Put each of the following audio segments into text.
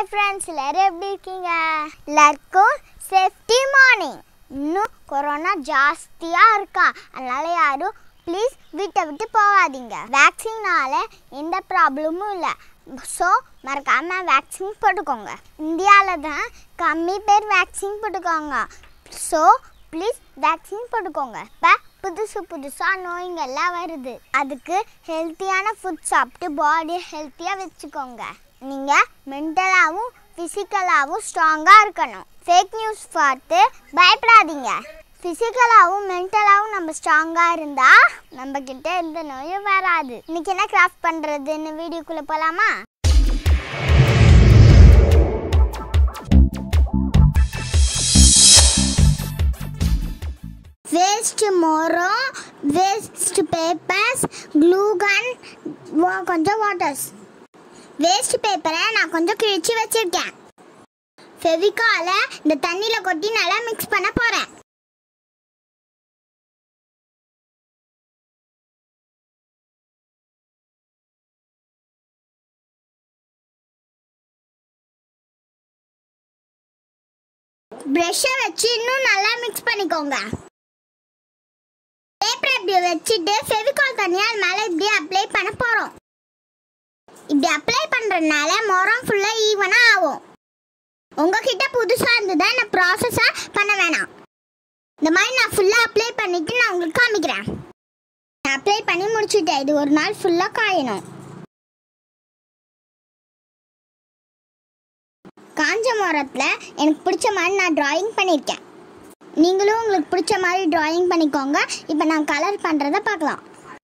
Hi friends, எல்லாரும் எப்படி இருக்கீங்க? எல்லாருக்கும் சேஃப்டி மார்னிங். இன்னும் கொரோனா ஜாஸ்தியாக இருக்கா, அதனால யாரும் ப்ளீஸ் வீட்டை விட்டு போகாதீங்க. வேக்சினால எந்த ப்ராப்ளமும் இல்லை. ஸோ மறக்காமல் வேக்சின் போட்டுக்கோங்க. இந்தியாவில் தான் கம்மி பேர் வேக்சின் போட்டுக்கோங்க. ஸோ ப்ளீஸ் வேக்சின் போட்டுக்கோங்க. இப்போ புதுசாக நோய்கள்லாம் வருது. அதுக்கு ஹெல்த்தியான ஃபுட் சாப்பிட்டு பாடியை ஹெல்த்தியாக வச்சுக்கோங்க. நீங்கள் மென்டலாகவும் ஃபிசிக்கலாகவும் ஸ்ட்ராங்காக இருக்கணும். ஃபேக் நியூஸ் பார்த்து பயப்படாதீங்க. ஃபிசிக்கலாகவும் மென்டலாகவும் நம்ம ஸ்ட்ராங்காக இருந்தால் நம்மக்கிட்ட எந்த நோயும் வராது. இன்றைக்கி என்ன கிராஃப்ட் பண்ணுறதுன்னு வீடியோக்குள்ளே போகலாமா? வேஸ்ட் மரம், வேஸ்ட் பேப்பர்ஸ், க்ளூ கன், கொஞ்சம் வாட்டர்ஸ். வேஸ்ட் பேப்பரை நான் கொஞ்சம் கிழிச்சு வச்சிருக்கேன். ஃபெவிகாலை இந்த தண்ணியில் கொட்டி நல்லா மிக்ஸ் பண்ண போகிறேன். ப்ரஷ்ஷை வச்சு இன்னும் நல்லா மிக்ஸ் பண்ணிக்கோங்க. பேப்பரை இப்படி வச்சுட்டு ஃபெவிகால் தண்ணியை அது மேலே இப்படி அப்ளை பண்ண போகிறோம். இப்படி அப்ளை பண்ணுறதுனால மரம் ஃபுல்லாக ஈவனாக ஆகும். உங்ககிட்ட புதுசாக இருந்ததா நான் ப்ராசஸாக பண்ண வேணாம். இந்த மாதிரி நான் ஃபுல்லாக அப்ளை பண்ணிவிட்டு நான் உங்களுக்கு காமிக்கிறேன். நான் அப்ளை பண்ணி முடிச்சுட்டேன். இது ஒரு நாள் ஃபுல்லாக காயணும். காஞ்ச மரத்தில் எனக்கு பிடிச்ச மாதிரி நான் ட்ராயிங் பண்ணியிருக்கேன். நீங்களும் உங்களுக்கு பிடிச்ச மாதிரி ட்ராயிங் பண்ணிக்கோங்க. இப்போ நான் கலர் பண்ணுறதை பார்க்கலாம்.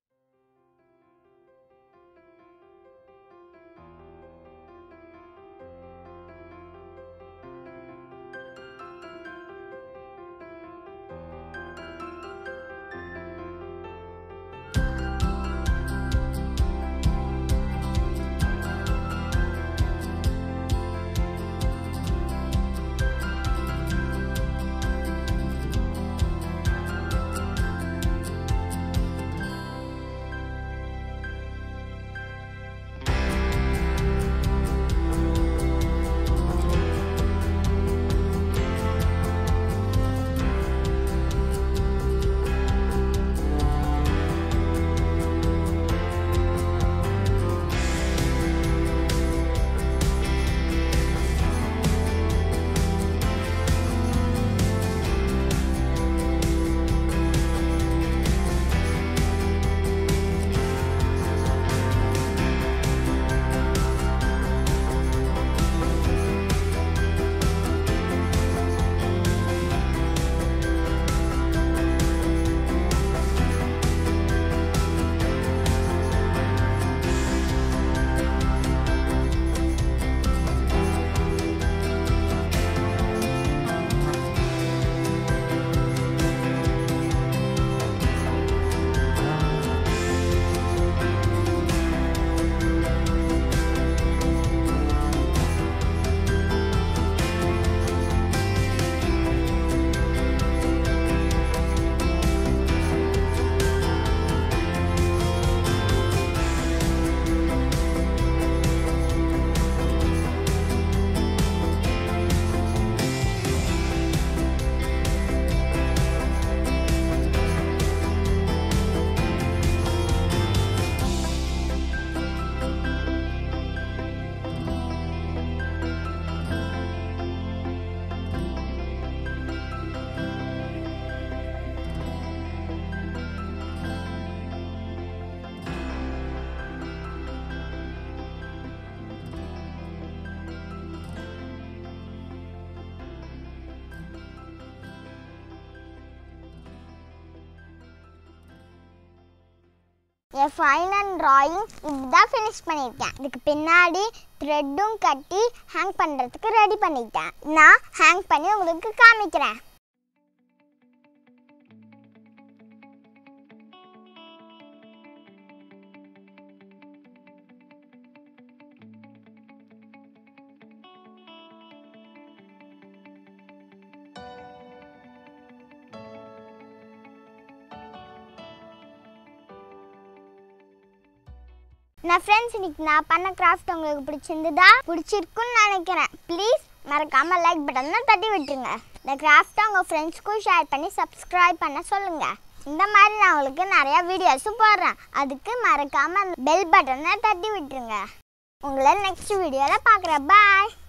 என் ஃபைனல் ட்ராயிங் இப்படிதான் ஃபினிஷ் பண்ணியிருக்கேன். இதுக்கு பின்னாடி த்ரெட்டும் கட்டி ஹேங் பண்ணுறதுக்கு ரெடி பண்ணிட்டேன். நான் ஹேங் பண்ணி உங்களுக்கு காமிக்கிறேன். நான் ஃப்ரெண்ட்ஸ் இன்னைக்கு நான் பண்ண கிராஃப்ட் உங்களுக்கு பிடிச்சிருக்குன்னு நினைக்கிறேன். ப்ளீஸ் மறக்காமல் லைக் பட்டனை தட்டி விட்டுருங்க. இந்த கிராஃப்ட்டை உங்கள் ஃப்ரெண்ட்ஸ்க்கும் ஷேர் பண்ணி சப்ஸ்கிரைப் பண்ண சொல்லுங்கள். இந்த மாதிரி நான் உங்களுக்கு நிறையா வீடியோஸும் போடுறேன். அதுக்கு மறக்காமல் பெல் பட்டனை தட்டி விட்டுருங்க. உங்களை நெக்ஸ்ட் வீடியோவில் பார்க்குறேன். பாய்.